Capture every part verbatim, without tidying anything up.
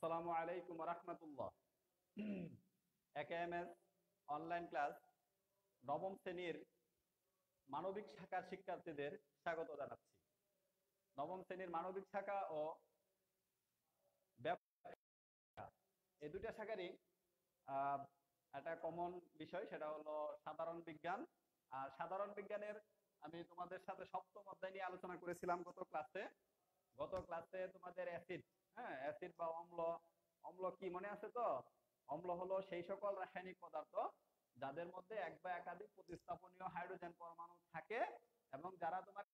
আসসালামু আলাইকুম ওয়া রাহমাতুল্লাহ। একেএমএস অনলাইন ক্লাস নবম শ্রেণীর মানবিক শাখার শিক্ষার্থীদের স্বাগত জানাচ্ছি। নবম শ্রেণীর মানবিক শাখা ও ব্যবসা এই দুইটা শাখারই একটা কমন বিষয়, সেটা হলো সাধারণ বিজ্ঞান। আর সাধারণ বিজ্ঞানের আমি তোমাদের সাথে সপ্তম অধ্যায় নিয়ে আলোচনা করেছিলাম গত ক্লাসে। গত ক্লাসে তোমাদের অ্যাসিড, হ্যাঁ অ্যাসিড বা অম্ল, অম্ল কি মনে আছে তো? অম্ল হলো সেই সকল রাসায়নিক পদার্থ যাদের মধ্যে এক বা একাধিক প্রতিস্থাপনীয় হাইড্রোজেন পরমাণু থাকে এবং যারা তোমার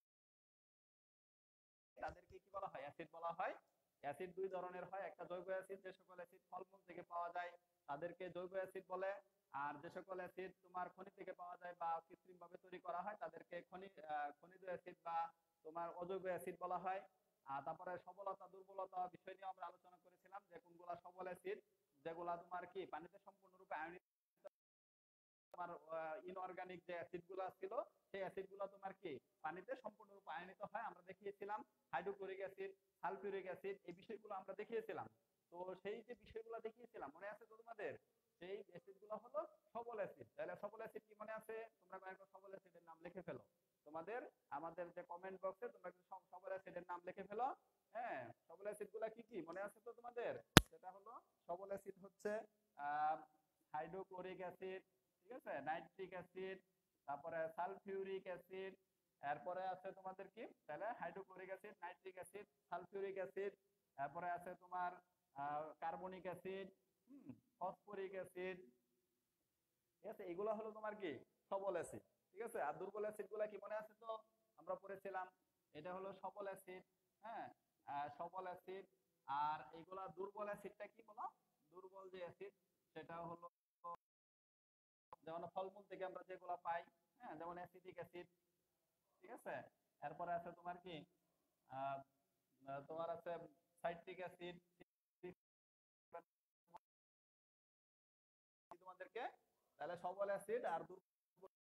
তাদেরকে কি বলা হয়? অ্যাসিড বলা হয়। অ্যাসিড দুই ধরনের হয়, একটা জৈব অ্যাসিড, যে সকল অ্যাসিড ফলমূল থেকে পাওয়া যায় তাদেরকে জৈব অ্যাসিড বলে, আর যে সকল অ্যাসিড তোমার খনি থেকে পাওয়া যায় বা কৃত্রিম ভাবে তৈরি করা হয় তাদেরকে খনি খনিজ অ্যাসিড বা তোমার অজৈব অ্যাসিড বলা হয়। আর তারপরে সবলতা দুর্বলতা বিষয় নিয়ে আমরা আলোচনা করেছিলাম যে কোনগুলা সবল অ্যাসিড, যেগুলা তোমার কি পানিতে সম্পূর্ণরূপে আয়নিত, তোমার ইনঅর্গানিক যে অ্যাসিড গুলো ছিল সেই অ্যাসিড গুলো তোমার কি পানিতে সম্পূর্ণরূপে আয়নিত হয়। আমরা দেখিয়েছিলাম হাইড্রোক্লোরিক অ্যাসিড, সালফিউরিক অ্যাসিড, এই বিষয়গুলো আমরা দেখিয়েছিলাম। তো সেই যে বিষয়গুলো দেখিয়েছিলাম মনে আছে তো তোমাদের? সেই অ্যাসিড গুলো হলো সবল অ্যাসিড। তাহলে সবল অ্যাসিড কি মনে আছে? তোমরা কয়েকটা সবল অ্যাসিডের নাম লিখে ফেলো। তোমাদের আমাদের যে কমেন্ট বক্সে তোমরা সবল অ্যাসিডের নাম লিখে ফেলো। হ্যাঁ, সবল অ্যাসিড গুলা কি কি মনে আছে তো তোমাদের? সেটা হলো সবল অ্যাসিড হচ্ছে আহ হাইড্রোক্লোরিক অ্যাসিড, ঠিক আছে, নাইট্রিক অ্যাসিড, তারপরে সালফিউরিক অ্যাসিড, এরপরে আছে তোমাদের কি তাহলে hydrochloric acid, nitric acid, sulphuric acid, এরপরে আছে তোমার কার্বনিক অ্যাসিড, হুম ফসফরিক অ্যাসিড, ঠিক আছে। এগুলো হলো তোমার কি সবল অ্যাসিড, ঠিক আছে। আর দুর্বল অ্যাসিড গুলা কি মনে আছে তো? আমরা পড়েছিলাম এটা হলো সবল অ্যাসিড, হ্যাঁ সবল অ্যাসিড। আর এগুলা দুর্বল অ্যাসিডটা কি বলো? দুর্বল যে অ্যাসিড সেটা হলো যেমন ফলমূল থেকে আমরা যেগুলো পাই, হ্যাঁ যেমন অ্যাসিটিক অ্যাসিড, ঠিক আছে। এরপরে আছে তোমার কি তোমার আছে সাইট্রিক অ্যাসিড। তোমাদেরকে তাহলে সবল অ্যাসিড আর দুর্বল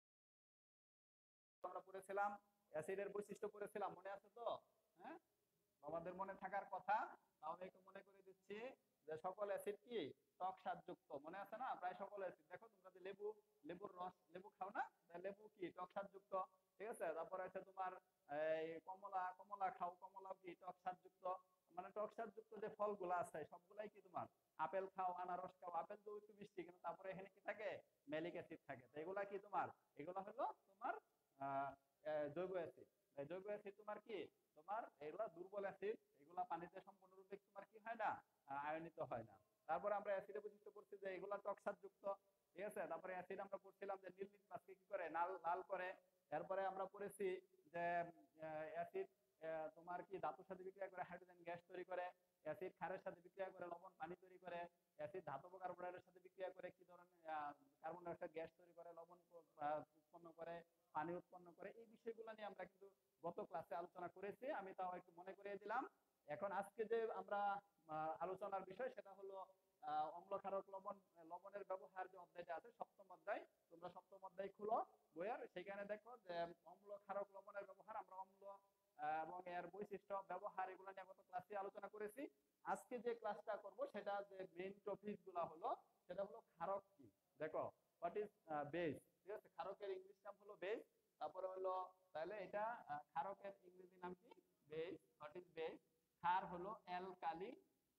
আমরা পড়েছিলাম, অ্যাসিডের বৈশিষ্ট্য পড়েছিলাম মনে আছে তো? হ্যাঁ আমাদের মনে থাকার কথা, তাহলে একটু মনে করে দিচ্ছি যে সকল অ্যাসিড কি টক স্বাদযুক্ত, মনে আছে না? প্রায় সকল অ্যাসিড দেখো তোমরা যে লেবু লেবুর রস লেবু খাও না, লেবু কি টক স্বাদযুক্ত, ঠিক আছে। তারপরে আছে তোমার এই কমলা কমলা খাও, কমলাও কি টক স্বাদযুক্ত। মানে টক স্বাদযুক্ত যে ফলগুলো আছে সবগুলাই কি তোমার, আপেল খাও, আনারস খাও, আপেল তো একটু মিষ্টি কিন্তু তারপরে এখানে কি থাকে? ম্যালিক অ্যাসিড থাকে। তো এগুলা কি তোমার, এগুলা হলো তোমার আহ জৈব অ্যাসিড। জৈব অ্যাসিড তোমার কি তোমার এগুলা দুর্বল অ্যাসিড, এগুলা পানিতে সম্পূর্ণরূপে তোমার কি হয় না? আয়নিত হয় না। তারপরে আমরা অ্যাসিডের বৈশিষ্ট্য পড়ছি যে এগুলা টকসারযুক্ত, ঠিক আছে। তারপরে অ্যাসিড আমরা পড়ছিলাম যে নীল লিটমাসকে কি করে লাল লাল করে। এরপরে আমরা পড়েছি যে অ্যাসিড তোমার কি ধাতুর সাথে বিক্রিয়া করে হাইড্রোজেন গ্যাস তৈরি করে, অ্যাসিড ক্ষারের সাথে বিক্রিয়া করে লবণ পানি তৈরি করে, অ্যাসিড ধাতব কার্বনের সাথে বিক্রিয়া করে কি ধরনের কার্বন ডাই অক্সাইড গ্যাস তৈরি করে, লবণ উৎপন্ন করে, পানি উৎপন্ন করে। এই বিষয়গুলো নিয়ে আমরা কিন্তু গত ক্লাসে আলোচনা করেছি, আমি তাও একটু মনে করিয়ে দিলাম। এখন আজকে যে আমরা আলোচনার বিষয় সেটা হলো অম্ল ক্ষারক লবণ লবণের ব্যবহার, যে অধ্যায়টা আছে সপ্তম অধ্যায়। তোমরা সপ্তম অধ্যায় খুলো বইয়ের, সেখানে দেখো যে অম্ল ক্ষারক লবণের ব্যবহার, আমরা অম্ল এবং এর বৈশিষ্ট্য ব্যবহার এগুলো নিয়ে গত ক্লাসে আলোচনা করেছি। আজকে যে ক্লাসটা করব সেটা যে মেইন টপিক গুলা হলো সেটা হলো ক্ষারক কি। দেখো হোয়াট ইজ বেস, ঠিক আছে। ক্ষারকের ইংলিশ নাম হলো বেস। তারপরে হলো তাহলে এটা ক্ষারকের ইংরেজি নাম কি? বেস। What is base? ক্ষার হলো অ্যালকালি,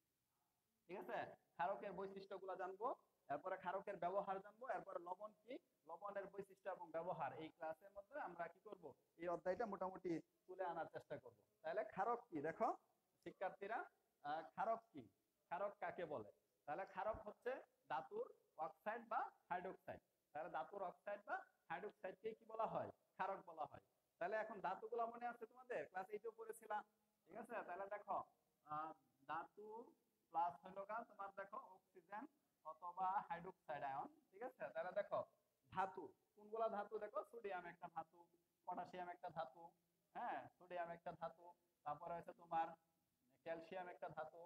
ঠিক আছে। ক্ষারকের বৈশিষ্ট্যগুলো জানবো, এরপরে ক্ষারকের ব্যবহার জানবো, এরপরে লবণ কি, লবণের বৈশিষ্ট্য এবং ব্যবহার এই ক্লাসের মধ্যে আমরা কি করব, এই অধ্যায়টা মোটামুটি তুলে আনার চেষ্টা করব। তাহলে ক্ষারক কি দেখো শিক্ষার্থীরা, ক্ষারক কি, ক্ষারক কাকে বলে? তাহলে ক্ষারক হচ্ছে ধাতুর অক্সাইড বা হাইড্রোক্সাইড। তাহলে ধাতুর অক্সাইড বা হাইড্রোক্সাইডকে কি বলা হয়? ক্ষারক বলা হয়। তাহলে এখন ধাতুগুলো মনে আছে তোমাদের? ক্লাস এইটে পড়েছিলাম, ঠিক আছে। তাহলে দেখো ধাতু প্লাস হলো গা তোমার দেখো অক্সিজেন অথবা হাইড্রোক্সাইড আয়ন, ঠিক আছে। তাহলে দেখো ধাতু কোনগুলা ধাতু, দেখো সোডিয়াম একটা ধাতু, পটাশিয়াম একটা ধাতু, হ্যাঁ সোডিয়াম একটা ধাতু, তারপরে আছে তোমার ক্যালসিয়াম একটা ধাতু,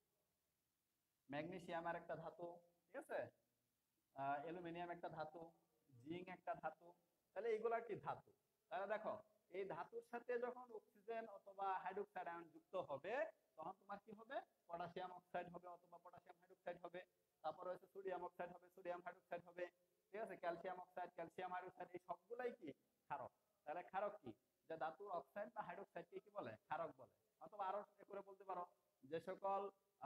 ম্যাগনেসিয়াম আর একটা ধাতু, ঠিক আছে, অ্যালুমিনিয়াম একটা ধাতু, জিঙ্ক একটা ধাতু। তাহলে এগুলা কি ধাতু। তাহলে দেখো এই ধাতুর সাথে যখন অক্সিজেন অথবা হাইড্রোক্সাইড আয়ন যুক্ত হবে তখন তোমার কি হবে? পটাশিয়াম অক্সাইড হবে যে সকল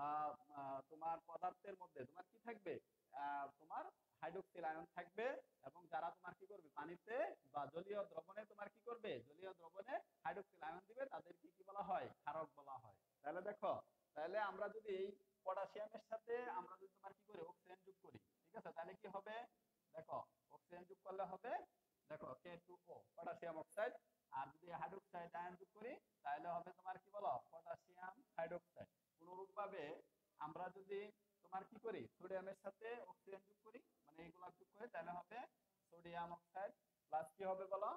তোমার পদার্থের মধ্যে তোমার কি থাকবে, তোমার হাইড্রোক্সিল আয়ন থাকবে, এবং যারা তোমার কি করবে পানিতে বা জলীয় দ্রবণে তোমার কি করবে, জলীয় দ্রবণে হাইড্রোক্সিল আয়ন দিবে, তাদেরকে কি বলা হয়, ক্ষারক বলা হয়। তাহলে দেখো, তাহলে আমরা যদি এই পটাশিয়ামের সাথে আমরা যদি তোমার কি করি অক্সিজেন যোগ করি, ঠিক আছে, তাহলে কি হবে, দেখো অক্সিজেন যোগ করলে হবে দেখো K two O potassium oxide, আর যদি হাইড্রোক্সাইড আয়ন যোগ করি তাহলে হবে তোমার কি বলো পটাশিয়াম হাইড্রোক্সাইড। অনুরূপভাবে আমরা যদি তোমার কি করি সোডিয়ামের সাথে অক্সিজেন যোগ করি, মানে এগুলা যোগ করে, তাহলে হবে সোডিয়াম অক্সাইড প্লাস কি হবে বলো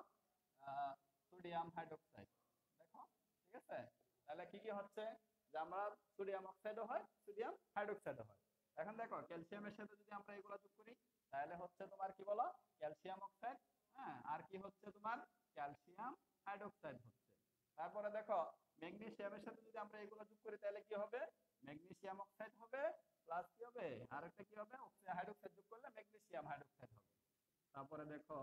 সোডিয়াম হাইড্রোক্সাইড। দেখো ঠিক আছে, তাহলে কি কি হচ্ছে যে আমরা সোডিয়াম অক্সাইডও হয়, সোডিয়াম হাইড্রোক্সাইডও হয়। এখন দেখো ক্যালসিয়ামের সাথে যদি আমরা এগুলা যোগ করি তাহলে হচ্ছে তোমার কি বলো ক্যালসিয়াম অক্সাইড, হ্যাঁ, আর কি হচ্ছে তোমার ক্যালসিয়াম হাইড্রোক্সাইড হচ্ছে। তারপরে দেখো ম্যাগনেসিয়ামের সাথে যদি আমরা এগুলো যোগ করি তাহলে কি হবে, ম্যাগনেসিয়াম অক্সাইড হবে প্লাস কি হবে আরেকটা কি হবে অক্সিজেন হাইড্রোক্সাইড যোগ করলে ম্যাগনেসিয়াম হাইড্রোক্সাইড হবে। তারপরে দেখো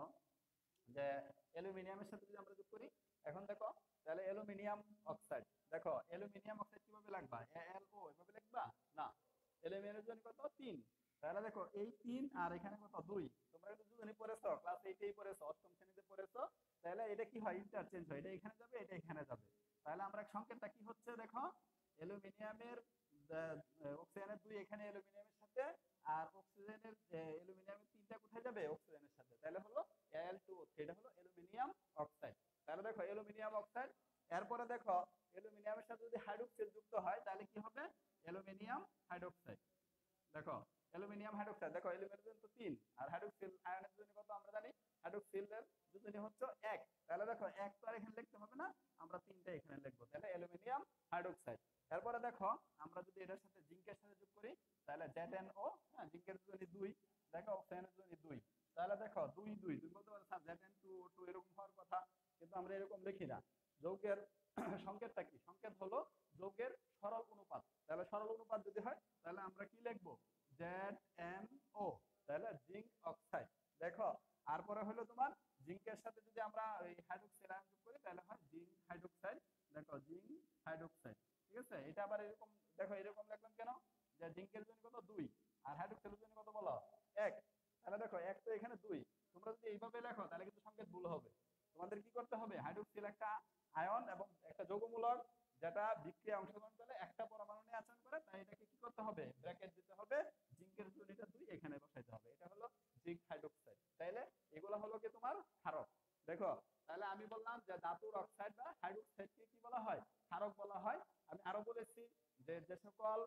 যে অ্যালুমিনিয়ামের সাথে যদি আমরা যোগ করি, এখন দেখো তাহলে অ্যালুমিনিয়াম অক্সাইড, দেখো অ্যালুমিনিয়াম অক্সাইড কিভাবে লিখবা, এএলও এভাবে লিখবা না, অ্যালুমিনিয়ামের জন্য কত তিন, তাহলে দেখো এই তিন আর এখানে কত দুই, তোমরা কিন্তু দুজনই পড়েছো ক্লাস এইটেই পড়েছো, অষ্টম শ্রেণীতে পড়েছো, তাহলে এটা কি হয় ইন্টারচেঞ্জ হয়, এটা এখানে যাবে এটা এখানে যাবে, তাহলে আমরা সংকেতটা কি হচ্ছে দেখো অ্যালুমিনিয়ামের অক্সিজেনের দুই এখানে অ্যালুমিনিয়ামের সাথে, আর অক্সিজেনের অ্যালুমিনিয়ামের তিনটা কোথায় যাবে অক্সিজেনের সাথে, তাহলে হলো এল টু ও থ্রি, এটা হলো অ্যালুমিনিয়াম অক্সাইড। তাহলে দেখো অ্যালুমিনিয়াম অক্সাইড, এরপরে দেখো অ্যালুমিনিয়ামের সাথে যদি হাইড্রোক্সাইড যুক্ত হয় তাহলে কি হবে অ্যালুমিনিয়াম হাইড্রোক্সাইড। দেখো অ্যালুমিনিয়াম হাইড্রোক্সাইড, দেখো অ্যালুমিনিয়াম তো তিন আর হাইড্রোক্সিল আয়নের জন্য কত আমরা জানি, হাইড্রোক্সিলের যোজনী হচ্ছে এক, তাহলে দেখো এক তো আর এখানে লিখতে হবে না, আমরা তিনটা এখানে লিখবো, তাহলে অ্যালুমিনিয়াম হাইড্রোক্সাইড। এরপরে দেখো আমরা যদি এটার সাথে জিঙ্কের সাথে যোগ করি তাহলে জেড এন ও, হ্যাঁ, জিঙ্কের যোজনী দুই, দেখো অক্সিজেনের যোজনী দুই, তাহলে দেখো দুই দুই তুমি বলতে পারো sir Z N two O two এরকম হওয়ার কথা, কিন্তু আমরা এরকম লিখি না। যৌগের সংকেতটা কি, সংকেত হলো যৌগের সরল অনুপাত, তাহলে সরল অনুপাত যদি হয় তাহলে আমরা কি লিখবো জেড এন ও, তাহলে জিঙ্ক অক্সাইড। দেখো তারপরে হলো তোমার জিঙ্কের সাথে যদি আমরা এই হাইড্রোক্সাইড আয়ন যোগ করি তাহলে হয় জিঙ্ক হাইড্রোক্সাইড, দেখো জিঙ্ক হাইড্রোক্সাইড, ঠিক আছে। এটা আবার এরকম দেখো এরকম লিখলাম কেন, যে জিঙ্কের জন্য কত দুই আর হাইড্রোক্সাইডের জন্য কত বলো এক, তাহলে দেখো এক তো এখানে দুই, তোমরা যদি এইভাবে লেখো তাহলে কিন্তু সংকেত ভুল হবে, তোমাদের কি করতে হবে হাইড্রোক্সিল একটা আয়ন এবং একটা যৌগমূলক যেটা বিক্রিয়া অংশগ্রহণ করে একটা পরমাণু নিয়ে আচরণ করে, তাই এটাকে কি করতে হবে ব্র্যাকেট দিতে হবে, জিঙ্কের জন্য এটা দুই এখানে বসাইতে হবে, এটা হলো জিঙ্ক হাইড্রোক্সাইড। তাইলে এগুলো হলো কি তোমার ক্ষারক। দেখো তাহলে আমি বললাম যে ধাতুর অক্সাইড বা হাইড্রোক্সাইডকে কি বলা হয় ক্ষারক বলা হয়। আমি আরো বলেছি যে যে সকল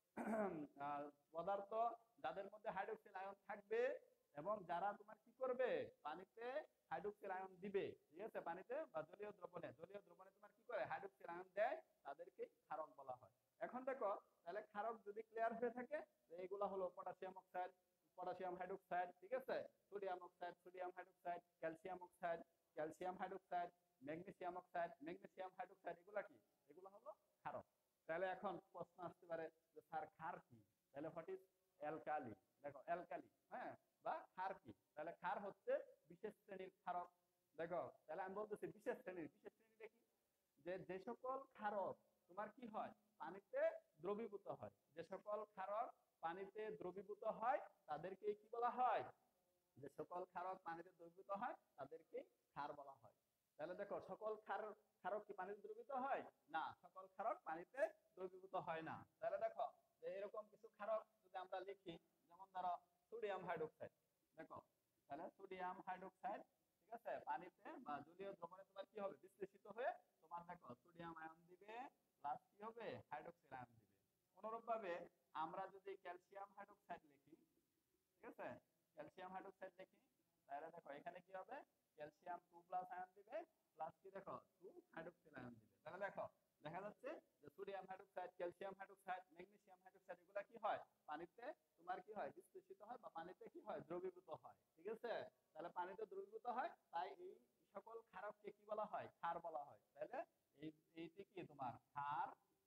পদার্থ যাদের মধ্যে হাইড্রোক্সিল আয়ন থাকবে এবং যারা তোমার কি করবে পানিতে হাইড্রোক্সিল আয়ন দিবে, ঠিক আছে, পানিতে বা জলীয় দ্রবণে জলীয় দ্রবণে তোমার কি করে হাইড্রোক্সিল আয়ন দেয়, তাদেরকে ক্ষারক বলা হয়। এখন দেখো তাহলে ক্ষারক যদি ক্লিয়ার হয়ে থাকে এইগুলা হলো পটাশিয়াম অক্সাইড, পটাশিয়াম হাইড্রোক্সাইড, ঠিক আছে, sodium oxide, sodium hydroxide, calcium oxide, calcium hydroxide, magnesium oxide, magnesium hydroxide, এগুলা কি এগুলা হলো ক্ষারক। তাহলে এখন প্রশ্ন আসতে পারে যে স্যার ক্ষার কি, তাহলে হোয়াট ইজ অ্যালকালি, দেখো অ্যালকালি, হ্যাঁ, বা ক্ষার কি, তাহলে ক্ষার হচ্ছে বিশেষ শ্রেণীর ক্ষারক। দেখো তাহলে আমি বলতেছি বিশেষ শ্রেণীর, বিশেষ শ্রেণী দেখি যে যে সকল ক্ষারক তোমার কি হয় পানিতে দ্রবীভূত হয়, যে সকল ক্ষারক পানিতে দ্রবীভূত হয় তাদেরকে কি বলা হয়, যে সকল ক্ষারক পানিতে দ্রবীভূত হয় তাদেরকে ক্ষার বলা হয়। তাহলে দেখো সকল ক্ষার ক্ষারক কি পানিতে দ্রবীভূত হয় না, সকল ক্ষারক পানিতে দ্রবীভূত হয় না। তাহলে দেখো যে এরকম কিছু ক্ষারক যদি আমরা লিখি, যেমন ধরো সোডিয়াম হাইড্রোক্সাইড, দেখো তাহলে সোডিয়াম হাইড্রোক্সাইড, ঠিক আছে, পানিতে বা জলীয় দ্রবণে তোমার কি হবে বিশ্লেষিত হয়ে তোমার দেখো সোডিয়াম আয়ন দিবে প্লাস কি হবে হাইড্রোক্সিল আয়ন দিবে। অনুরূপভাবে আমরা যদি ক্যালসিয়াম হাইড্রোক্সাইড লিখি, ঠিক আছে, ক্যালসিয়াম হাইড্রোক্সাইড লিখি তাহলে দেখো এখানে কি হবে ক্যালসিয়াম টু প্লাস আয়ন দিবে প্লাস কি দেখো টু হাইড্রোক্সিল আয়ন দিবে। তাহলে দেখো দেখা যাচ্ছে যে sodium hydroxide, calcium hydroxide, magnesium hydroxide এগুলা কি হয় পানিতে তোমার কি হয় বিশ্লেষিত হয় বা পানিতে কি হয় দ্রবীভূত হয়, ঠিক আছে। তাহলে পানিতে দ্রবীভূত হয়, তাই এই সকল ক্ষারককে কি বলা হয় ক্ষার বলা হয়। তাহলে এই এইটি কি তোমার ক্ষার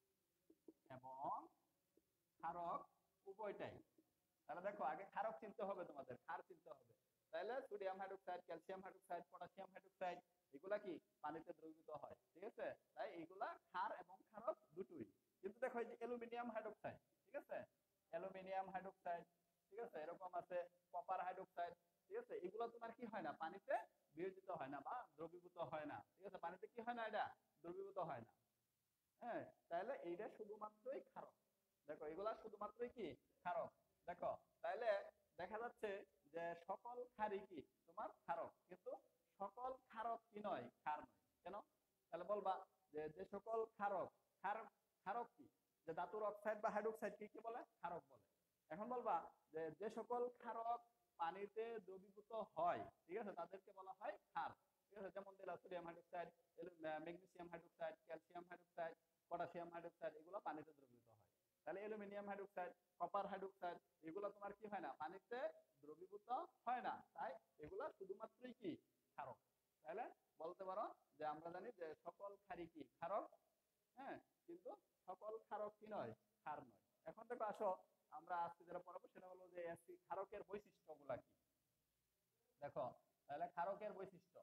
এবং ক্ষারক উভয়টাই। তাহলে দেখো আগে ক্ষারক চিনতে হবে, তোমাদের ক্ষার চিনতে হবে। তাহলে sodium hydroxide, calcium hydroxide, potassium hydroxide এগুলা কি পানিতে দ্রবীভূত হয়, ঠিক আছে, তাই এগুলা ক্ষার এবং ক্ষারক দুটোই। কিন্তু দেখো এই যে অ্যালুমিনিয়াম হাইড্রোক্সাইড, ঠিক আছে, অ্যালুমিনিয়াম হাইড্রোক্সাইড, ঠিক আছে, এরকম আছে কপার হাইড্রোক্সাইড, ঠিক আছে, এগুলো তোমার কি হয় না পানিতে বিয়োজিত হয় না বা দ্রবীভূত হয় না, ঠিক আছে, পানিতে কি হয় না এটা দ্রবীভূত হয় না। হ্যাঁ, তাহলে এইটা শুধুমাত্রই ক্ষারক। দেখো এগুলা শুধুমাত্রই কি ক্ষারক। দেখো তাহলে দেখা যাচ্ছে যে সকল ক্ষারই কি তোমার ক্ষারক, কিন্তু সকল ক্ষারক কি নয় ক্ষার নয়। কেন? তাহলে বলবা যে যে সকল ক্ষারক, ক্ষার ক্ষারক কি, যে ধাতুর অক্সাইড বা হাইড্রোক্সাইড কি কি বলে ক্ষারক বলে। এখন বলবা যে যে সকল ক্ষারক পানিতে দ্রবীভূত হয়, ঠিক আছে, তাদেরকে বলা হয় ক্ষার, ঠিক আছে, যেমন দিলা sodium hydroxide, magnesium hydroxide, calcium hydroxide, potassium hydroxide, এগুলো পানিতে দ্রবীভূত হয়। তাহলে অ্যালুমিনিয়াম হাইড্রোক্সাইড, কপার হাইড্রোক্সাইড, এগুলো তোমার কি হয় না পানিতে দ্রবীভূত হয় না, তাই এগুলা শুধুমাত্রই কি ক্ষারক। তাহলে বলতে পারো যে আমরা জানি যে সকল ক্ষারই কি ক্ষারক, হ্যাঁ, কিন্তু সকল ক্ষারক কি নয় ক্ষার নয়। এখন দেখো আসো আমরা আজকে যেটা পড়াবো সেটা হলো যে অ্যাসিড ক্ষারকের বৈশিষ্ট্যগুলা কি। দেখো তাহলে ক্ষারকের বৈশিষ্ট্য,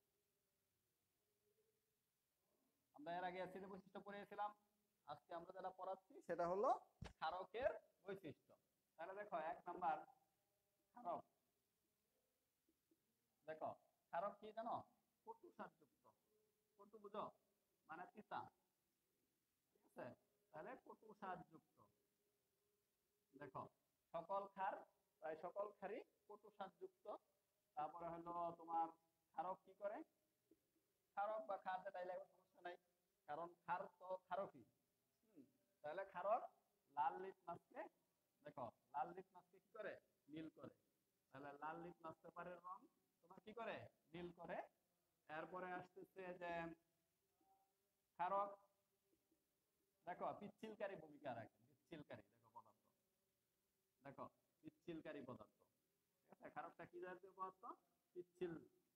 আমরা এর আগে অ্যাসিডের বৈশিষ্ট্য পড়িয়েছিলাম, আজকে আমরা যেটা পড়াচ্ছি সেটা হলো ক্ষারকের বৈশিষ্ট্য। তাহলে দেখো এক নাম্বার ক্ষারক, দেখো ক্ষারক কি জানো, কটু স্বাদযুক্ত, কটু বুঝো মানে তিতা, ঠিক আছে, তাহলে কটু স্বাদযুক্ত। দেখো সকল ক্ষার, প্রায় সকল ক্ষারই কটু স্বাদযুক্ত। তারপরে হলো তোমার ক্ষারক কি করে, ক্ষারক বা ক্ষার যেটাই লাগবে সমস্যা নাই, কারণ ক্ষার তো ক্ষারকই। হুম, তাহলে ক্ষারক লাল লিটমাসকে, দেখো লাল লিটমাসকে কি করে নীল করে, তাহলে লাল লিটমাস পেপারের রং তোমার কি করে নীল করে। এরপরে আসতেছে যে ক্ষারক দেখো পিচ্ছিলকারী ভূমিকা রাখে, পিচ্ছিলকারী দেখো পদার্থ, দেখো পিচ্ছিলকারী পদার্থ, ঠিক আছে, ক্ষারকটা কি জাতীয় পদার্থ পিচ্ছিল,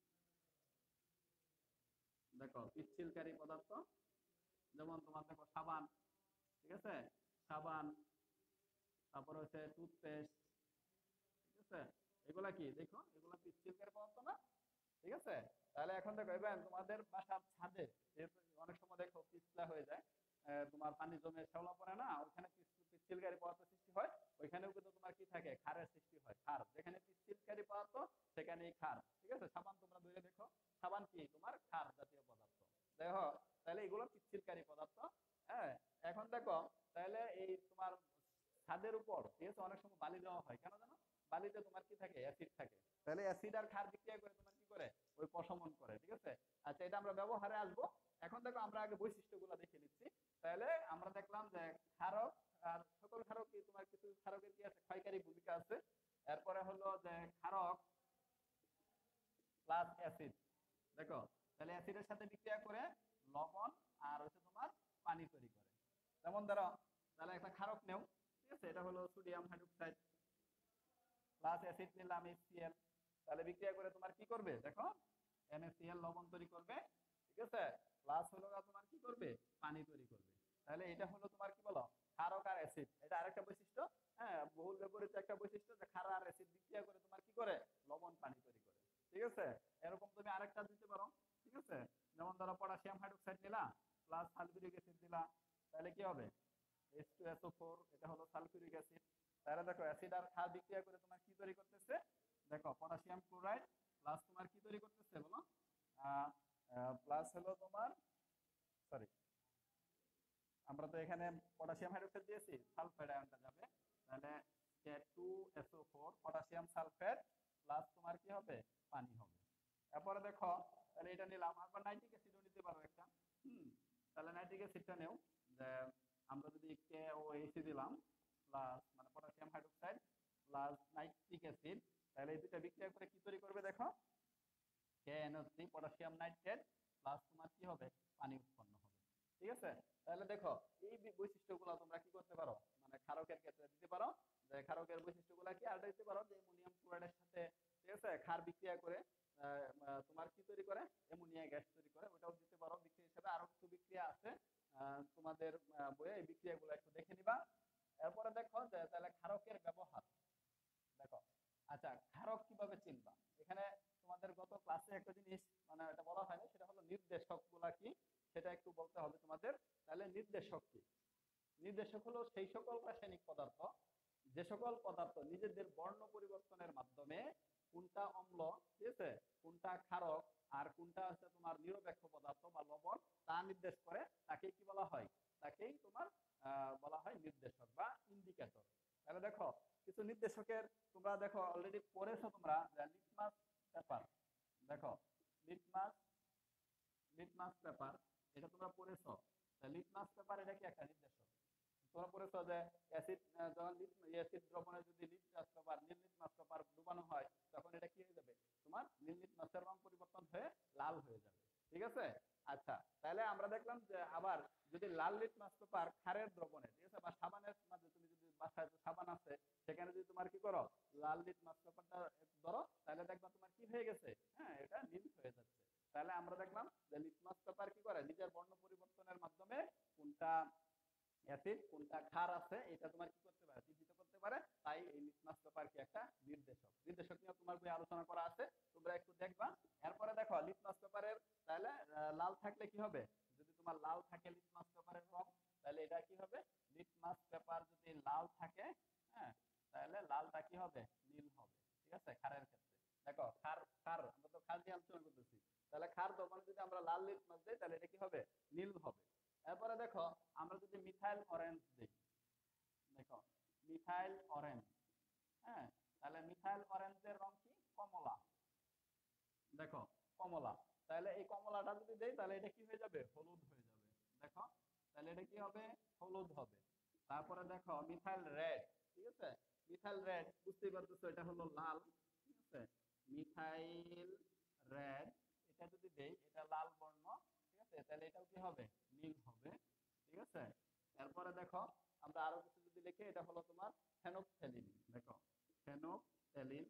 দেখো পিচ্ছিলকারী পদার্থ, যেমন তোমার দেখো সাবান, ঠিক আছে, সাবান, তারপর হচ্ছে টুথপেস্ট, ঠিক আছে, এগুলা কি দেখো এগুলা পিচ্ছিলকারী পদার্থ না, ঠিক আছে। তাহলে এখন দেখো এবার তোমাদের বাসার ছাদে যেহেতু অনেক সময় দেখো পিছলা হয়ে যায়, তোমার পানি জমে শ্যাওলা পড়ে না, ওখানে পিচ্ছিলকারী পদার্থ সৃষ্টি হয়, ওইখানেও কিন্তু তোমার কি থাকে ক্ষারের সৃষ্টি হয়, ক্ষার যেখানে পিচ্ছিলকারী পদার্থ সেখানেই ক্ষার, ঠিক আছে। সাবান তোমরা ধরে দেখো, সাবান কি তোমার ক্ষার জাতীয় পদার্থ, দেখো তাহলে এগুলো পিচ্ছিলকারী পদার্থ। হ্যাঁ, এখন দেখো তাহলে এই তোমার ছাদের উপর, ঠিক আছে, অনেক সময় বালি দেওয়া হয়, কেন জানো, বালিতে তোমার কি থাকে অ্যাসিড থাকে, তাহলে অ্যাসিড আর ক্ষার বিক্রিয়া করে তোমার কি করে ওই প্রশমন করে, ঠিক আছে। আচ্ছা এটা আমরা ব্যবহারে আসবো, এখন দেখো আমরা আগে বৈশিষ্ট্যগুলো দেখে নিচ্ছি। তাহলে আমরা দেখলাম যে ক্ষারক আর সকল ক্ষারক কি তোমার কিছু ক্ষারকের কি আছে ক্ষয়কারী ভূমিকা আছে। এরপরে হলো যে ক্ষারক প্লাস অ্যাসিড, দেখো তাহলে অ্যাসিডের সাথে বিক্রিয়া করে লবণ আর হচ্ছে তোমার পানি তৈরি করে। যেমন ধরো তাহলে একটা ক্ষারক নেও, ঠিক আছে, এটা হলো সোডিয়াম হাইড্রোক্সাইড প্লাস অ্যাসিড নিলাম HCl, তাহলে বিক্রিয়া করে তোমার কি করবে দেখো NaCl লবণ তৈরি করবে, ঠিক আছে, প্লাস হলো তোমার কি করবে পানি তৈরি করবে। তাহলে এটা হলো তোমার কি বলো ক্ষারক আর অ্যাসিড, এটা আরেকটা বৈশিষ্ট্য। হ্যাঁ, বহুল ব্যবহৃত একটা বৈশিষ্ট্য যে ক্ষার আর অ্যাসিড বিক্রিয়া করে তোমার কি করে লবণ পানি তৈরি করে, ঠিক আছে। এরকম তুমি আরেকটা দিতে পারো, ঠিক আছে, যেমন ধরো পটাশিয়াম হাইড্রোক্সাইড নিলা প্লাস সালফিউরিক অ্যাসিড দিলা, তাহলে কি হবে H two S O four, এটা হলো সালফিউরিক অ্যাসিড। তাহলে দেখো অ্যাসিড আর ক্ষার বিক্রিয়া করে তোমার কি তৈরি করতেছে, দেখো পটাশিয়াম ক্লোরাইড প্লাস তোমার কি তৈরি করতেছে বলো, প্লাস হলো তোমার সরি আমরা তো এখানে পটাশিয়াম হাইড্রোক্সাইড দিয়েছি, সালফাইড আয়নটা যাবে, তাহলে K two S O four potassium sulphate plus তোমার কি হবে পানি হবে। এরপরে দেখো তাহলে এটা নিলাম, আবার নাইট্রিক অ্যাসিডও নিতে পারো একটা। হুম, তাহলে নাইট্রিক অ্যাসিডটা নেও, যে আমরা যদি কে ও এসি দিলাম প্লাস মানে potassium hydroxide plus nitric acid, তাহলে এই দুটো বিক্রিয়া করে কি তৈরি করবে দেখো K N O three potassium nitrate plus তোমার কি হবে পানি উৎপন্ন হবে, ঠিক আছে। তাহলে দেখো এই বৈশিষ্ট্যগুলো তোমরা কি করতে পারো মানে ক্ষারকের ক্ষেত্রে দিতে পারো, যে ক্ষারকের বৈশিষ্ট্যগুলো কি আর দিতে পারো যে অ্যামোনিয়াম ক্লোরাইডের সাথে, ঠিক আছে, ক্ষার বিক্রিয়া করে তোমার কি তৈরি করে অ্যামোনিয়া গ্যাস তৈরি করে, ওটাও দিতে পারো বিক্রিয়া হিসেবে। আরো কিছু বিক্রিয়া আছে তোমাদের বইয়ে, এই বিক্রিয়াগুলো একটু দেখে নিবা। এরপরে দেখো যে তাহলে ক্ষারকের ব্যবহার দেখো। আচ্ছা ক্ষারক কিভাবে চিনবা, এখানে তোমাদের গত ক্লাসে একটা জিনিস মানে এটা বলা হয়নি, সেটা হলো নির্দেশক গুলা কি সেটা একটু বলতে হবে তোমাদের। তাহলে নির্দেশক কি, নির্দেশক হলো সেই সকল রাসায়নিক পদার্থ যে সকল পদার্থ নিজেদের বর্ণ পরিবর্তনের মাধ্যমে কোনটা অম্ল, ঠিক আছে, কোনটা ক্ষারক আর কোনটা হচ্ছে তোমার নিরপেক্ষ পদার্থ বা লবণ তা নির্দেশ করে, তাকে কি বলা হয়, তাকেই তোমার বলা হয় নির্দেশক বা ইন্ডিকেটর। তাহলে দেখো কিছু নির্দেশকের তোমরা দেখো অলরেডি পড়েছো তোমরা, লিটমাস পেপার, দেখো লিটমাস লিটমাস পেপার এটা তোমরা পড়েছো। লিটমাস পেপার এটা কি একটা নির্দেশক। তোমরা পড়েছো যে অ্যাসিড যখন অ্যাসিড দ্রবণে যদি লিটমাস পেপার নীল লিটমাস পেপার ডুবানো হয় তখন এটা কি হয়ে যাবে, তোমার নীল লিটমাসের রং পরিবর্তন হয়ে লাল হয়ে যাবে, ঠিক আছে। আচ্ছা, তাহলে আমরা দেখলাম যে আবার যদি লাল লিটমাস পেপার ক্ষারের দ্রবণে, ঠিক আছে, বা সাবানের মাঝে তুমি যদি বাসায় সাবান আছে সেখানে যদি তোমার কি করো লাল লিটমাস পেপারটা ধরো, তাহলে দেখবা তোমার কি হয়ে গেছে, হ্যাঁ এটা নীল হয়ে যাচ্ছে। তাহলে আমরা দেখলাম যে লিটমাস পেপার কি করে নিজের বর্ণ পরিবর্তনের মাধ্যমে কোনটা অ্যাসিড কোনটা ক্ষার আছে এটা তোমার কি করতে পারে, চিহ্নিত করতে পারে। তাই এই লিটমাস পেপার কি একটা নির্দেশক। নির্দেশক নিয়ে তোমার বই আলোচনা করা আছে, তোমরা একটু দেখবা। এরপরে দেখো লিটমাস পেপারের তাহলে লাল থাকলে কি হবে, যদি তোমার লাল থাকে লিটমাস পেপারের রং, তাহলে এটা কি হবে, লিটমাস পেপার যদি লাল থাকে, হ্যাঁ, তাহলে লালটা কি হবে, নীল হবে, ঠিক আছে। ক্ষারের ক্ষেত্রে দেখো ক্ষার ক্ষার আমরা তো ক্ষার নিয়ে আলোচনা করতেছি, তাহলে ক্ষার দ্রবণে যদি আমরা লাল লিটমাস দেই তাহলে এটা কি হবে, নীল হবে। এরপরে দেখো আমরা যদি মিথাইল অরেঞ্জ দিই, দেখো মিথাইল অরেঞ্জ, হ্যাঁ, তাহলে মিথাইল অরেঞ্জের রং কি, কমলা, দেখো কমলা। তাহলে এই কমলাটা যদি দেই তাহলে এটা কি হয়ে যাবে, হলুদ হয়ে যাবে, দেখো তাহলে এটা কি হবে, হলুদ হবে। তারপরে দেখো মিথাইল রেড, ঠিক আছে, মিথাইল রেড বুঝতেই পারতেছো এটা হলো লাল, ঠিক আছে, মিথাইল রেড এটা যদি দেই এটা লাল বর্ণ, ঠিক আছে, তাহলে এটাও কি হবে, নীল হবে, ঠিক আছে। এরপরে দেখো আমরা আরো কিছু যদি লিখি, এটা হলো তোমার ফেনোপথেলিন, দেখো ফেনোপথেলিন,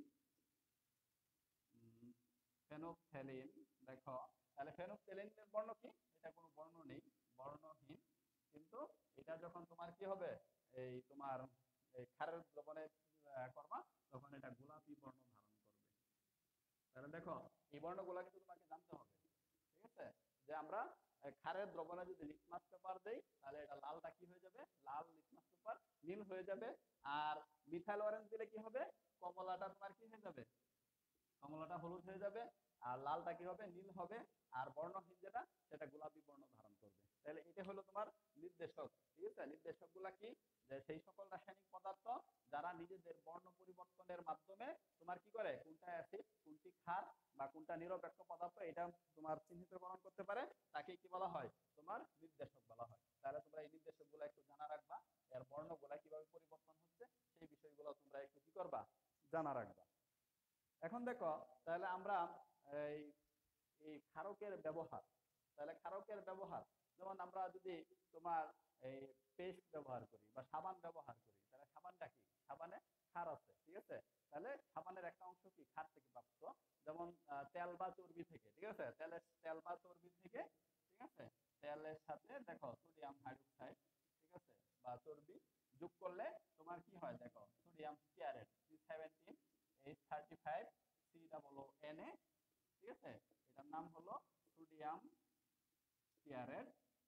ফেনোপথেলিন, দেখো তাহলে ফেনোপথেলিনের বর্ণ কি, এটা কোনো বর্ণ নেই, বর্ণহীন, কিন্তু এটা যখন তোমার কি হবে এই তোমার এই ক্ষারের দ্রবণে করবা তখন এটা গোলাপি বর্ণ ধারণ করবে। তাহলে দেখো এই বর্ণগুলো কিন্তু তোমাকে জানতে হবে, ঠিক আছে, যে আমরা ক্ষারের দ্রবণে যদি লিটমাস পেপার দেই তাহলে এটা লালটা কি হয়ে যাবে, লাল লিটমাস পেপার নীল হয়ে যাবে। আর মিথাইল অরেঞ্জ দিলে কি হবে, কমলাটা তোমার কি হয়ে যাবে, কমলাটা হলুদ হয়ে যাবে, আর লালটা কি হবে, নীল হবে, আর বর্ণহীন যেটা সেটা গোলাপি বর্ণ ধারণ করবে। তাহলে এটা হলো তোমার নির্দেশক, ঠিক আছে। নির্দেশক গুলা কি, যে সেই সকল রাসায়নিক পদার্থ যারা নিজেদের বর্ণ পরিবর্তনের মাধ্যমে তোমার কি করে কোনটা অ্যাসিড কোনটি ক্ষার বা কোনটা নিরপেক্ষ পদার্থ এটা তোমার চিহ্নিতকরণ করতে পারে, তাকে কি বলা হয়, তোমার নির্দেশক বলা হয়। তাহলে তোমরা এই নির্দেশক গুলা একটু জানা রাখবা, এর বর্ণগুলা কিভাবে পরিবর্তন হচ্ছে সেই বিষয়গুলো তোমরা একটু কি করবা, জানা রাখবা। এখন দেখো তাহলে আমরা এই এই ক্ষারকের ব্যবহার, তাহলে ক্ষারকের ব্যবহার যেমন আমরা যদি তোমার এই পেস্ট ব্যবহার করি বা সাবান ব্যবহার করি, তাহলে সাবানটা কি, সাবানে ক্ষার আছে, ঠিক আছে। তাহলে সাবানের একটা অংশ কি ক্ষার থেকে প্রাপ্ত, যেমন তেল বা চর্বি থেকে, ঠিক আছে, তেলের তেল বা চর্বি থেকে, ঠিক আছে, তেলের সাথে দেখো সোডিয়াম হাইড্রোক্সাইড, ঠিক আছে, বা চর্বি যোগ করলে তোমার কি হয়, দেখো sodium stearate C seventeen H thirty five C double O N A, ঠিক আছে, এটার নাম হলো সোডিয়াম স্টিয়ারেট,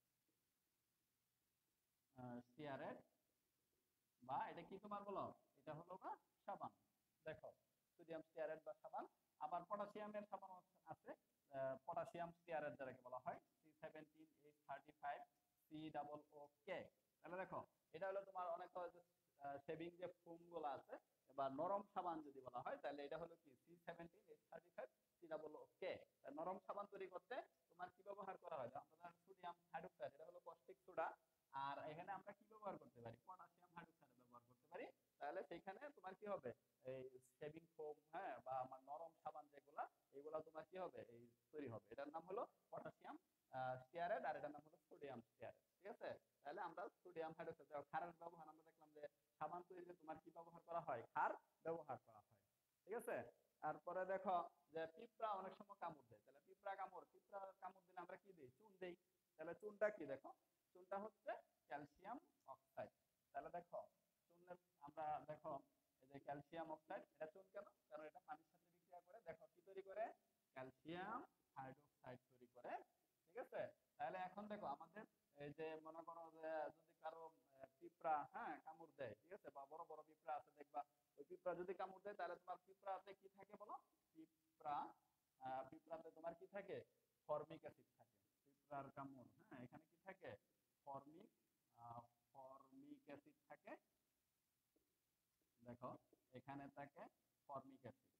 স্টিয়ারেট বা এটা কি তোমার বলো, এটা হলো বা সাবান, দেখো সোডিয়াম স্টিয়ারেট বা সাবান। আবার পটাশিয়ামের সাবান আছে, পটাশিয়াম স্টিয়ারেট যেটাকে বলা হয় C seventeen H thirty five C double O K. তাহলে দেখো এটা হলো তোমার অনেক শেভিং যে ফোম গুলো আছে বা নরম সাবান যদি বলা হয় তাহলে এটা হলো কি C seventeen H thirty five C double O K. নরম সাবান তৈরি করতে তোমার কি ব্যবহার করা হয়, আমরা সোডিয়াম হাইড্রোক্সাইড এটা হলো কস্টিক সোডা, আর এখানে আমরা কি ব্যবহার করতে পারি, পটাশিয়াম হাইড্রোক্সাইড ব্যবহার করতে পারি। তাহলে সেইখানে তোমার কি হবে, এই শেভিং ফোম, হ্যাঁ, বা আমার নরম সাবান যেগুলা এইগুলা তোমার কি হবে, এই তৈরি হবে। এটার নাম হলো পটাশিয়াম স্টিয়ারেট আর এটার নাম হলো সোডিয়াম স্টিয়ারেট, ঠিক আছে। তাহলে আমরা সোডিয়াম হাইড্রোক্সাইড ক্ষারের ব্যবহার আমরা দেখলাম যে সাবান তৈরিতে তোমার কি ব্যবহার করা হয়, ক্ষার ব্যবহার করা হয়, ঠিক আছে। তারপরে দেখো যে পিঁপড়া অনেক সময় কামড় দেয়, তাহলে পিঁপড়া কামড় পিঁপড়া কামড় দিলে আমরা কি দিই, চুন দেই। তাহলে চুনটা কি, দেখো চুনটা হচ্ছে ক্যালসিয়াম অক্সাইড। তাহলে দেখো চুনের আমরা দেখো এই যে ক্যালসিয়াম অক্সাইড, এটা চুন কেন, কারণ এটা পানির সাথে বিক্রিয়া করে দেখো কি তৈরি করে, ক্যালসিয়াম হাইড্রোক্সাইড তৈরি করে, ঠিক আছে। তাহলে এখন দেখো আমাদের এই যে মনে করো যে যদি কারো পিঁপড়া হ্যাঁ কামড় দেয়, ঠিক আছে, বা বড় বড় পিঁপড়া আছে দেখবা, ওই পিঁপড়া যদি কামড় দেয় তাহলে তোমার পিঁপড়াতে কি থাকে বলো? পিঁপড়া পিঁপড়াতে তোমার কি থাকে? ফর্মিক অ্যাসিড থাকে। পিঁপড়ার কামড়, হ্যাঁ, এখানে কি থাকে? ফর্মিক ফর্মিক অ্যাসিড থাকে। দেখো এখানে থাকে ফর্মিক অ্যাসিড।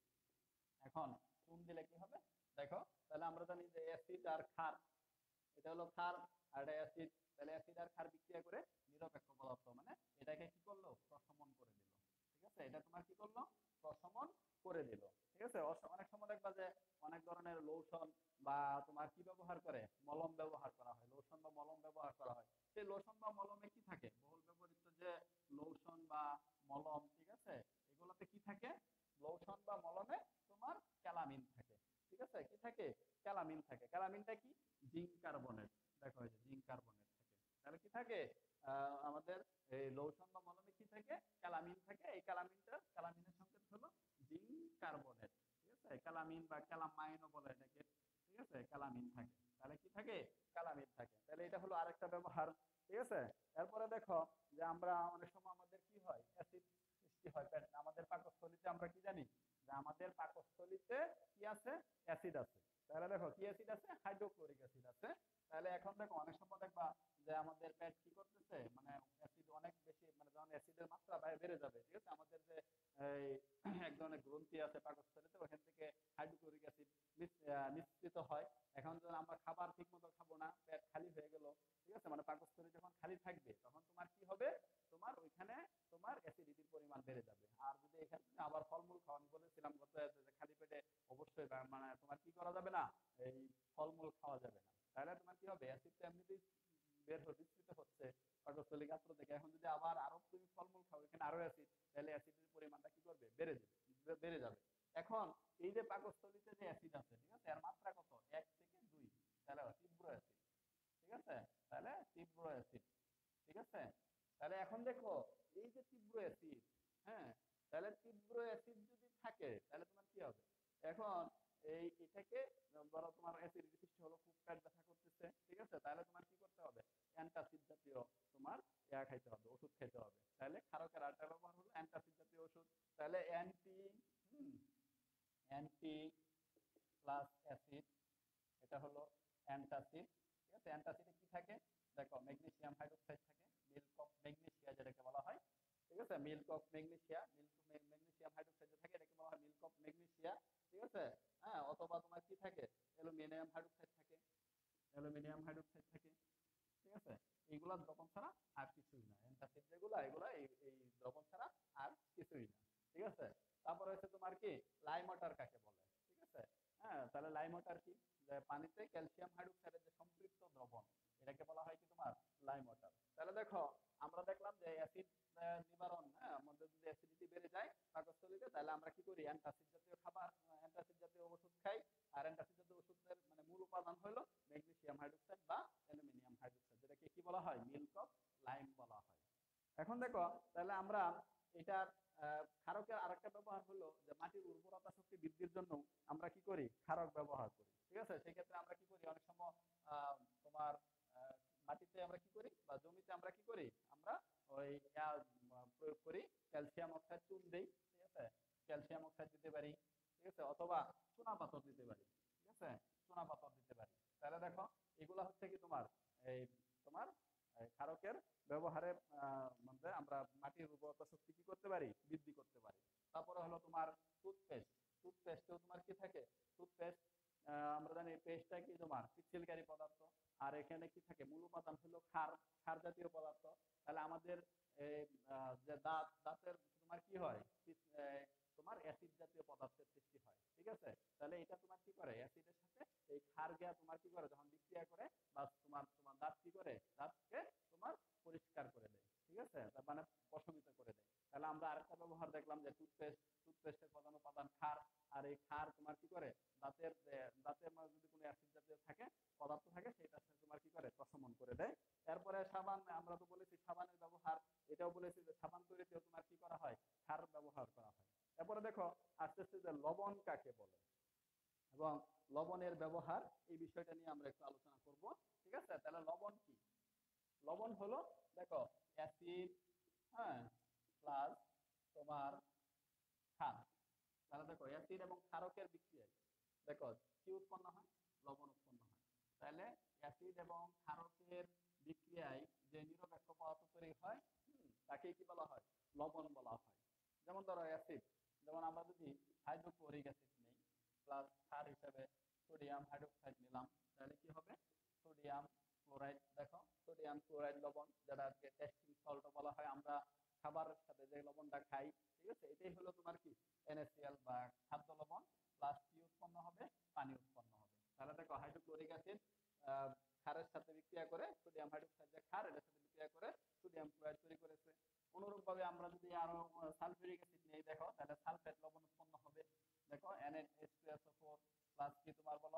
এখন চুন দিলে কি হবে? দেখো তাহলে আমরা জানি যে অ্যাসিড আর ক্ষার, এটা হলো ক্ষার আর এটা অ্যাসিড, তাহলে অ্যাসিড আর ক্ষার বিক্রিয়া করে নিরপেক্ষ পদার্থ, মানে এটাকে কি করলো? প্রশমন করে দিল। ঠিক আছে, এটা তোমার কি করলো? প্রশমন করে দিল। ঠিক আছে, অনেক সময় দেখবা যে অনেক ধরনের লোশন বা তোমার কি ব্যবহার করে? মলম ব্যবহার করা হয়, লোশন বা মলম ব্যবহার করা হয়। সেই লোশন বা মলমে কি থাকে? বহুল ব্যবহৃত যে লোশন বা মলম, ঠিক আছে, এগুলোতে কি থাকে? লোশন বা মলমে তোমার ক্যালামিন থাকে। ঠিক আছে, কি থাকে? ক্যালামিন থাকে। ক্যালামিনটা কি? Zinc carbonate. দেখো এই যে জিঙ্ক কার্বনেট থাকে। তাহলে কি থাকে? আহ, আমাদের এই লোশন বা মলমে কি থাকে? ক্যালামিন থাকে। এই ক্যালামিনটা, ক্যালামিনের সংকেত হলো জিঙ্ক কার্বনেট। ঠিক আছে, ক্যালামিন বা ক্যালামাইনও বলে এটাকে। ঠিক আছে, ক্যালামিন থাকে। তাহলে কি থাকে? ক্যালামিন থাকে। তাহলে এটা হলো আরেকটা ব্যবহার। ঠিক আছে, এরপরে দেখো যে আমরা অনেক সময় আমাদের কি হয়? অ্যাসিড সৃষ্টি হয় আমাদের পাকস্থলীতে। আমরা কি জানি যে আমাদের পাকস্থলীতে কি আছে? অ্যাসিড আছে। তাহলে দেখো কি অ্যাসিড আছে? হাইড্রোক্লোরিক অ্যাসিড আছে। তাহলে এখন দেখো অনেক সময় দেখবা যে আমাদের পেট কি করতেছে, মানে অ্যাসিড অনেক বেশি, মানে যখন অ্যাসিডের মাত্রা বেড়ে যাবে, ঠিক আছে, আমাদের যে এই এক ধরনের গ্রন্থি আছে পাকস্থলীতে, ওখান থেকে হাইড্রোক্লোরিক অ্যাসিড নিঃসৃত হয়। এখন যখন আমরা খাবার ঠিক মতো খাবো না, পেট খালি হয়ে গেল, ঠিক আছে, মানে পাকস্থলী যখন খালি থাকবে তখন তোমার কি হবে? তোমার ওইখানে তোমার অ্যাসিডিটির পরিমাণ বেড়ে যাবে। আর যদি এখানে আবার ফলমূল খাওয়া, আমি বলেছিলাম গত খালি পেটে অবশ্যই মানে তোমার কি করা যাবে না? এই ফলমূল খাওয়া যাবে না। তাহলে তোমার কি হবে? অ্যাসিড তো এমনিতেই বের হয়ে বিস্তৃত হচ্ছে পাকস্থলী গাত্র থেকে। এখন যদি আবার আরো তুমি ফলমূল খাও, এখানে আরো অ্যাসিড, তাহলে অ্যাসিডের পরিমাণটা কি করবে? বেড়ে যাবে, বেড়ে যাবে। এখন এই যে পাকস্থলীতে যে অ্যাসিড আছে, ঠিক আছে, এর মাত্রা কত? এক থেকে দুই। তাহলে তীব্র অ্যাসিড। ঠিক আছে, তাহলে তীব্র অ্যাসিড। ঠিক আছে, তাহলে এখন দেখো এই যে তীব্র অ্যাসিড, হ্যাঁ, তাহলে তীব্র অ্যাসিড যদি থাকে তাহলে তোমার কি হবে? এখন এই এটাকে ধরো তোমার অ্যাসিডিটি সৃষ্টি হলো, খুব পেট ব্যথা করতেছে, ঠিক আছে, তাহলে তোমার কি করতে হবে? অ্যান্টাসিড জাতীয় তোমার ইয়া খাইতে হবে, ওষুধ খেতে হবে। তাহলে ক্ষারকের আরেকটা ব্যবহার হলো অ্যান্টাসিড জাতীয় ওষুধ। তাহলে anti hmm anti plus acid, এটা হলো অ্যান্টাসিড। ঠিক আছে, অ্যান্টাসিডে কি থাকে? দেখো ম্যাগনেসিয়াম হাইড্রোক্সাইড থাকে, মিল্ক অফ ম্যাগনেসিয়া যেটাকে বলা হয়। ঠিক আছে, milk of magnesia, milk magnesium hydroxide থাকে, এটাকে বলা হয় মিল্ক অফ ম্যাগনেসিয়া। ঠিক আছে, হ্যাঁ, অথবা তোমার কি থাকে? অ্যালুমিনিয়াম হাইড্রোক্সাইড থাকে, অ্যালুমিনিয়াম হাইড্রোক্সাইড থাকে। ঠিক আছে, এইগুলা দ্রবণ ছাড়া আর কিছুই না। অ্যান্টাসিড যেগুলা, এগুলা এই এই দ্রবণ ছাড়া আর কিছুই না। ঠিক আছে, তারপরে হচ্ছে তোমার কি লাইম ওয়াটার কাকে বলে? ঠিক আছে, হ্যাঁ, তাহলে লাইম ওয়াটার কি? যে পানিতে ক্যালসিয়াম হাইড্রোক্সাইডের যে সম্পৃক্ত দ্রবণ, এটাকে বলা হয় কি তোমার? Lime water. তাহলে দেখো আমরা দেখলাম যে অ্যাসিড নিবারণ, হ্যাঁ, আমাদের যদি অ্যাসিডিটি বেড়ে যায় পাকস্থলীতে, তাহলে আমরা কি করি? অ্যান্টাসিড জাতীয় খাবার, অ্যান্টাসিড জাতীয় ওষুধ খাই। আর অ্যান্টাসিড জাতীয় ওষুধের মানে মূল উপাদান হলো ম্যাগনেসিয়াম হাইড্রোক্সাইড বা অ্যালুমিনিয়াম হাইড্রোক্সাইড, যেটাকে কি বলা হয়? মিল্ক অফ লাইম বলা হয়। এখন দেখো তাহলে আমরা এটার ক্ষারকের আরেকটা ব্যবহার হলো যে মাটির উর্বরতা শক্তি বৃদ্ধির জন্য আমরা কি করি? ক্ষারক ব্যবহার করি। ঠিক আছে, সেই ক্ষেত্রে আমরা কি করি? অনেক সময় তোমার মাটিতে আমরা কি করি বা জমিতে আমরা কি করি? আমরা ওই প্রয়োগ করি, ক্যালসিয়াম অক্সাইড চুন দেই। ঠিক আছে, ক্যালসিয়াম অক্সাইড দিতে পারি। ঠিক আছে, অথবা চুনা পাথর দিতে পারি। ঠিক আছে, চুনা পাথর দিতে পারি। তাহলে দেখো এগুলা হচ্ছে কি তোমার এই তোমার ক্ষারকের ব্যবহারের মধ্যে আমরা মাটির উর্বরতা শক্তি কি করতে পারি? বৃদ্ধি করতে পারি। তারপরে হলো তোমার টুথপেস্ট। টুথপেস্টেও তোমার কি থাকে? টুথপেস্ট আমরা জানি পেস্টটা কি তোমার পিচ্ছিলকারী পদার্থ। আর এখানে কি থাকে? মূল উপাদান হলো ক্ষার, ক্ষার জাতীয় পদার্থ। তাহলে আমাদের যে দাঁত, দাঁতের তোমার কি হয়? তোমার অ্যাসিড জাতীয় পদার্থের সৃষ্টি হয়। ঠিক আছে, তাহলে এটা তোমার কি করে? অ্যাসিডের সাথে এই ক্ষার গিয়া তোমার কি করে? যখন বিক্রিয়া করে বা তোমার তোমার দাঁত কি করে? দাঁতকে তোমার পরিষ্কার করে দেয়। ঠিক আছে, মানে প্রশমিত করে দেয়। তাহলে আমরা আরেকটা ব্যবহার দেখলাম যে টুথপেস্ট, টুথপেস্টের প্রধান উপাদান ক্ষার। আর এই ক্ষার তোমার কি করে? দাঁতের দাঁতের মধ্যে যদি কোনো অ্যাসিড জাতীয় থাকে পদার্থ থাকে, সেটা তোমার কি করে? প্রশমন করে দেয়। এরপরে সাবান, আমরা তো বলেছি সাবানের ব্যবহার, এটাও বলেছি যে সাবান তৈরিতেও তোমার কি করা হয়? ক্ষার ব্যবহার করা হয়। এরপরে দেখো আস্তে আস্তে যে লবণ কাকে বলে এবং লবণের ব্যবহার, এই বিষয়টা নিয়ে আমরা একটু আলোচনা করব। ঠিক আছে, তাহলে লবণ কি? লবণ হলো দেখো অ্যাসিড, হ্যাঁ, প্লাস তোমার ক্ষার। তাহলে দেখো অ্যাসিড এবং ক্ষারকের বিক্রিয়ায় দেখো কি উৎপন্ন হয়, লবণ উৎপন্ন হয়। তাহলে অ্যাসিড এবং ক্ষারকের বিক্রিয়ায় যে নিরপেক্ষ পদার্থ তৈরি হয়, তাকে কি বলা হয়, লবণ বলা হয়। যেমন ধরো অ্যাসিড, যেমন আমরা যদি হাইড্রোক্লোরিক অ্যাসিড নেই প্লাস ক্ষার হিসেবে সোডিয়াম হাইড্রোক্সাইড নিলাম, তাহলে কি হবে, সোডিয়াম ক্লোরাইড। দেখো সোডিয়াম ক্লোরাইড লবণ, যেটাকে টেস্টিং সল্ট বলা হয়, আমরা খাবারের সাথে যে লবণটা খাই, ঠিক আছে, এটাই হলো তোমার কি এনএসিএল বা খাদ্য লবণ। প্লাস কি উৎপন্ন হবে, পানি উৎপন্ন হবে। তাহলে দেখো হাইড্রোক্লোরিক অ্যাসিড ক্ষারের সাথে বিক্রিয়া করে সোডিয়াম হাইড্রোক্সাইড যে ক্ষার, এটার সাথে বিক্রিয়া করে সোডিয়াম ক্লোরাইড তৈরি করেছে। অনুরূপভাবে আমরা যদি আরো সালফিউরিক অ্যাসিড নেই, দেখো তাহলে সালফেট লবণ উৎপন্ন হবে। দেখো N H two S O four plus কি তোমার বলো,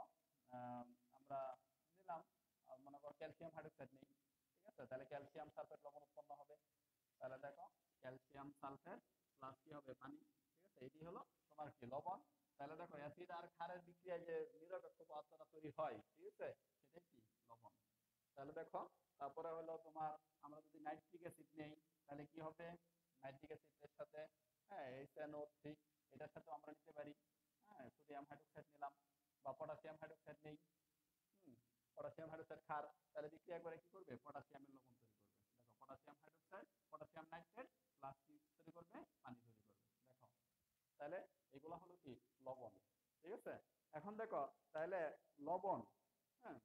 আমরা নিলাম মনে করো ক্যালসিয়াম হাইড্রোক্সাইড নেই, ঠিক আছে, তাহলে ক্যালসিয়াম সালফেট লবণ উৎপন্ন হবে। তাহলে দেখো ক্যালসিয়াম সালফেট প্লাস কি হবে, পানি, ঠিক আছে, এটি হলো তোমার কি লবণ। তাহলে দেখো অ্যাসিড আর ক্ষারের বিক্রিয়ায় যে নিরপেক্ষ পদার্থটা তৈরি হয়, ঠিক আছে, সেটাই কি লবণ। তাহলে দেখো তারপরে হলো তোমার আমরা যদি নাইট্রিক অ্যাসিড নেই, তাহলে কি হবে, নাইট্রিক অ্যাসিডের সাথে হ্যাঁ এইচ এন ও থ্রি, এটার সাথে আমরা নিতে পারি হ্যাঁ সোডিয়াম হাইড্রোক্সাইড নিলাম, বা পটাশিয়াম হাইড্রোক্সাইড নেই, হুম, পটাশিয়াম হাইড্রোক্সাইড ক্ষার, তাহলে বিক্রিয়া করে কি করবে, পটাশিয়ামের লবণ তৈরি করবে। দেখো potassium hydroxide potassium nitrate plus কি তৈরি করবে, পানি তৈরি করবে। দেখো তাহলে এগুলো হলো কি লবণ, ঠিক আছে। এখন দেখো তাহলে লবণ, হ্যাঁ,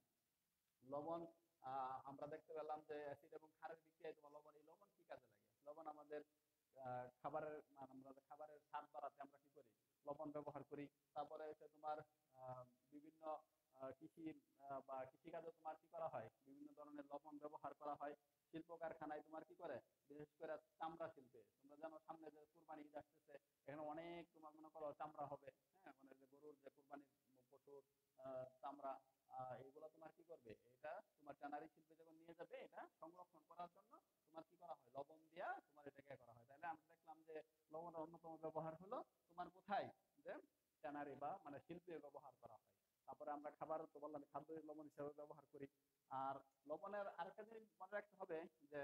লবণ আমরা দেখতে পেলাম যে অ্যাসিড এবং ক্ষারের বিক্রিয়ায় তোমার লবণ, এই লবণ কি কাজে লাগে, লবণ আমাদের খাবারের আমরা খাবারের স্বাদ বাড়াতে আমরা কি করি, লবণ ব্যবহার করি। তারপরে হচ্ছে তোমার বিভিন্ন কৃষি বা কৃষিকাজে তোমার কি করা হয়, বিভিন্ন ধরনের লবণ ব্যবহার করা হয়। শিল্প কারখানায় তোমার কি করে, বিশেষ করে চামড়া শিল্পে, তোমরা জানো সামনে যে কুরবানি ঈদ আসতেছে, এখানে অনেক তোমার মনে করো চামড়া হবে, হ্যাঁ, মানে যে গরুর যে কুরবানির পশুর চামড়া, এগুলো তোমার কি করবে, এটা তোমার ট্যানারি শিল্পে যখন নিয়ে যাবে, এটা সংরক্ষণ করার জন্য তোমার কি করা হয়, লবণ দিয়া তোমার এটাকে করা হয়। তাহলে আমরা দেখলাম যে লবণের অন্যতম ব্যবহার হলো তোমার কোথায়, যে ট্যানারি বা মানে শিল্পে ব্যবহার করা হয়। তারপরে আমরা খাবার তো বললাম খাদ্য লবণ হিসেবে ব্যবহার করি। আর লবণের আরেকটা জিনিস মনে রাখতে হবে যে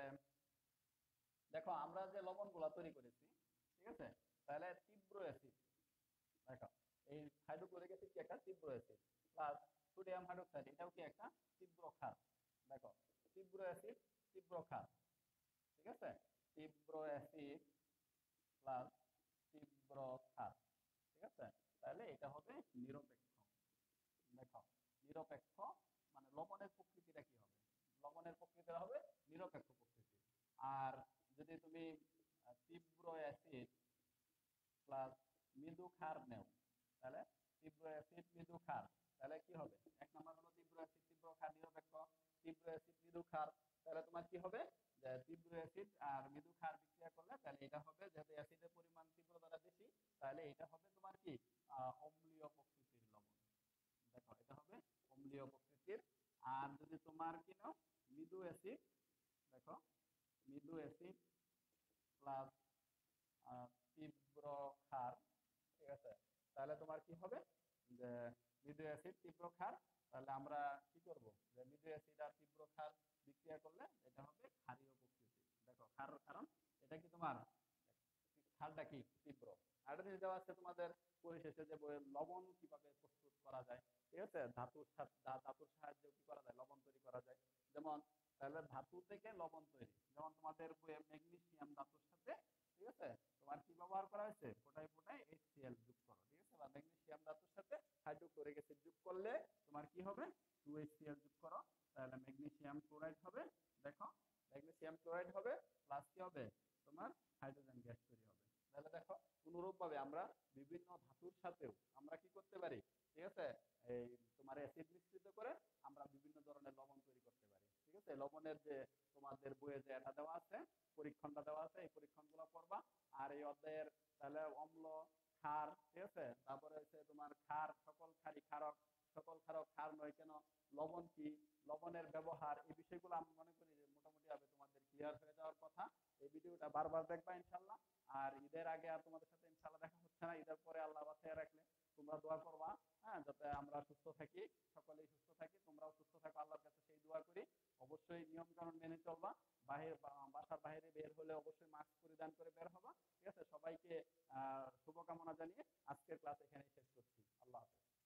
দেখো আমরা যে লবণ গুলা তৈরি করেছি, ঠিক আছে, তাহলে তীব্র অ্যাসিড, দেখো এই হাইড্রোক্লোরিক অ্যাসিড কি একটা তীব্র অ্যাসিড, প্লাস সোডিয়াম হাইড্রোক্সাইড এটাও কি একটা তীব্র ক্ষার। দেখো তীব্র অ্যাসিড তীব্র ক্ষার, ঠিক আছে, তীব্র অ্যাসিড প্লাস তীব্র ক্ষার, ঠিক আছে, তাহলে এটা হবে নিরপেক্ষ। দেখো নিরপেক্ষ মানে লবণের প্রকৃতিটা কি হবে, লবণের প্রকৃতিটা হবে নিরপেক্ষ প্রকৃতি। আর যদি তুমি তীব্র অ্যাসিড প্লাস মৃদু ক্ষার নেও, তাহলে তীব্র অ্যাসিড মৃদু ক্ষার, তাহলে কি হবে, এক নম্বর হলো তীব্র অ্যাসিড তীব্র ক্ষার নিরপেক্ষ, তীব্র অ্যাসিড মৃদু ক্ষার, তাহলে তোমার কি হবে, যে তীব্র অ্যাসিড আর মৃদু ক্ষার বিক্রিয়া করলে তাহলে এটা হবে, যেহেতু অ্যাসিডের পরিমাণ তীব্রতা বেশি, তাহলে এটা হবে তোমার কি অম্লীয় প্রকৃতির লবণ। দেখো এটা হবে অম্লীয় প্রকৃতির। আর যদি তোমার কি নাও মৃদু অ্যাসিড, দেখো মৃদু অ্যাসিড প্লাস তীব্র ক্ষার, ঠিক আছে, তাহলে তোমার কি হবে, যে মৃদু অ্যাসিড তীব্র ক্ষার, তাহলে আমরা কি করব, যে মৃদু অ্যাসিড আর তীব্র ক্ষার বিক্রিয়া করলে এটা হবে ক্ষারীয় প্রকৃতি। দেখো ক্ষার, কারণ এটা কি তোমার ক্ষারটা কি তীব্র। আর একটা জিনিস দেওয়া আছে তোমাদের পরিশেষে যে লবণ কিভাবে প্রস্তুত করা যায়, ঠিক আছে, ধাতুর সাথে ধাতুর সাহায্যে কি করা যায়, লবণ তৈরি করা যায়। যেমন তাহলে ধাতু থেকে লবণ তৈরি, যেমন তোমাদের ম্যাগনেসিয়াম ধাতুর সাথে, ঠিক আছে, তোমার কি ব্যবহার করা হয়েছে, ফোটায় ফোটায় এইচসিএল যোগ করো, ঠিক আছে, বা ম্যাগনেসিয়াম ধাতুর সাথে হাইড্রোক্লোরিক অ্যাসিড যোগ করলে তোমার কি হবে, টু এইচসিএল যোগ করো, তাহলে ম্যাগনেসিয়াম ক্লোরাইড হবে। দেখো ম্যাগনেসিয়াম ক্লোরাইড হবে প্লাস কি হবে, তোমার হাইড্রোজেন গ্যাস তৈরি হবে। তাহলে দেখো অনুরূপ ভাবে আমরা বিভিন্ন ধাতুর সাথেও আমরা কি করতে পারি, ঠিক আছে, এই তোমার অ্যাসিড মিশ্রিত করে আমরা বিভিন্ন ধরনের লবণ তৈরি করতে পারি। ঠিক আছে, লবণের যে তোমাদের বইয়ে যে এটা দেওয়া আছে, পরীক্ষণটা দেওয়া আছে, এই পরীক্ষণগুলো পড়বা। আর এই অধ্যায়ের তাহলে অম্ল, ক্ষার, ঠিক আছে, তারপরে হচ্ছে তোমার ক্ষার, সকল ক্ষারই ক্ষারক, সকল ক্ষারক ক্ষার নয় কেন, লবণ কি, লবণের ব্যবহার, এই বিষয়গুলো আমি মনে করি যে মোটামুটি ভাবে তোমাদের ক্লিয়ার হয়ে যাওয়ার কথা। এই ভিডিওটা বারবার দেখবা ইনশাল্লাহ। আর ঈদের আগে আর তোমাদের সাথে ইনশাল্লাহ দেখা হচ্ছে না, ঈদের পরে আল্লাহ বাঁচিয়ে রাখলে তোমরা দোয়া করবা, হ্যাঁ, যাতে আমরা সুস্থ থাকি, সকলেই সুস্থ থাকি, তোমরাও সুস্থ থাকো, আল্লাহর কাছে সেই দোয়া করি। করি, অবশ্যই নিয়ম কানুন মেনে চলবা, বাহির বাসার বাইরে বের হলে অবশ্যই মাস্ক পরিধান করে বের হবা। ঠিক আছে, সবাইকে আহ শুভকামনা জানিয়ে আজকের ক্লাস এখানেই শেষ করছি। আল্লাহ হাফেজ।